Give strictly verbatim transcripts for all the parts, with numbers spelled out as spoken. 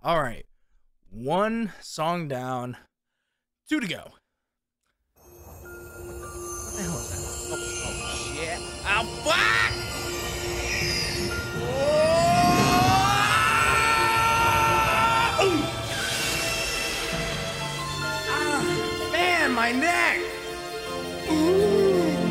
All right. One song down. Two to go. What the hell is that? Oh, oh shit. Oh, fuck! Oh! Ah, man, my neck! Ooh.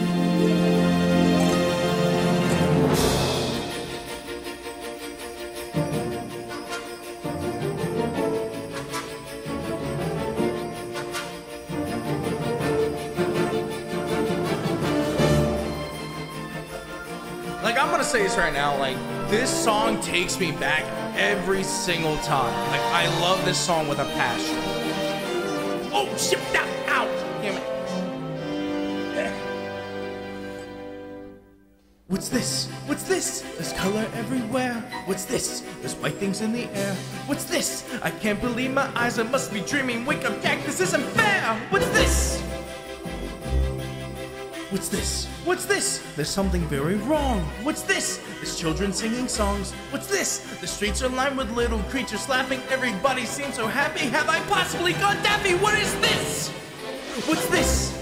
Like, I'm gonna say this right now, like, this song takes me back every single time. Like, I love this song with a passion. Oh, shit, ow, ow, damn it. What's this? What's this? There's color everywhere. What's this? There's white things in the air. What's this? I can't believe my eyes, I must be dreaming. Wake up, Jack, this isn't fair. What's this? What's this? What's this? There's something very wrong. What's this? There's children singing songs. What's this? The streets are lined with little creatures laughing. Everybody seems so happy. Have I possibly gone daffy? What is this? What's this?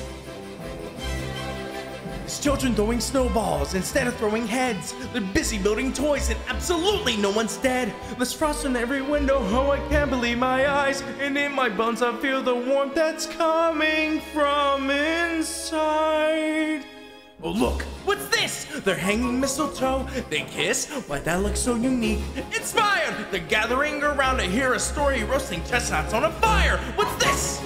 There's children throwing snowballs instead of throwing heads. They're busy building toys and absolutely no one's dead. There's frost in every window. Oh, I can't believe my eyes. And in my bones I feel the warmth that's coming from inside. Oh, look, what's this? They're hanging mistletoe. They kiss? Why, that looks so unique. Inspired! They're gathering around to hear a story, roasting chestnuts on a fire. What's this?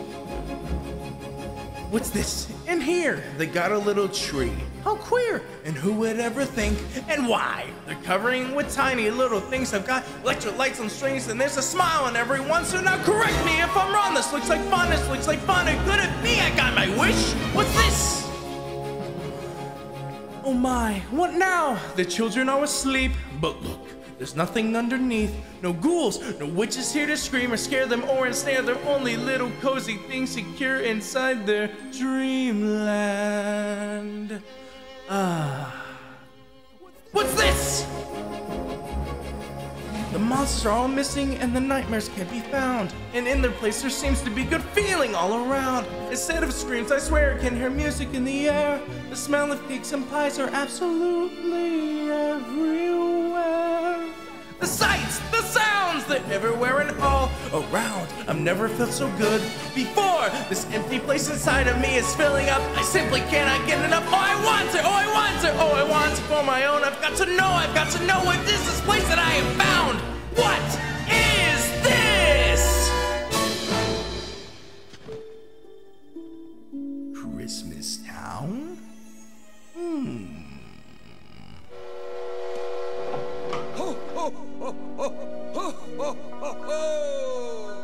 What's this? In here, they got a little tree. How queer! And who would ever think? And why? They're covering with tiny little things. I've got electric lights on strings, and there's a smile on everyone. So now correct me if I'm wrong. This looks like fun. This looks like fun. It could it be? I got my wish. What's this? Oh my, what now? The children are asleep, but look, there's nothing underneath. No ghouls, no witches here to scream or scare them or ensnare. They're only little cozy things secure inside their dreamland. Ah. What's this? The monsters are all missing and the nightmares can't be found. And in their place there seems to be good feeling all around. Instead of screams, I swear I can hear music in the air. The smell of cakes and pies are absolutely everywhere. The sights, the sounds, they're everywhere and all around. I've never felt so good before. This empty place inside of me is filling up. I simply cannot get enough. Oh, I want it, oh, I want it, oh, I want it for my own. I've got to know, I've got to know what is this place that I have found. What is this? Christmas Town? Hmm. Ho, ho, ho, ho, ho, ho, ho, ho.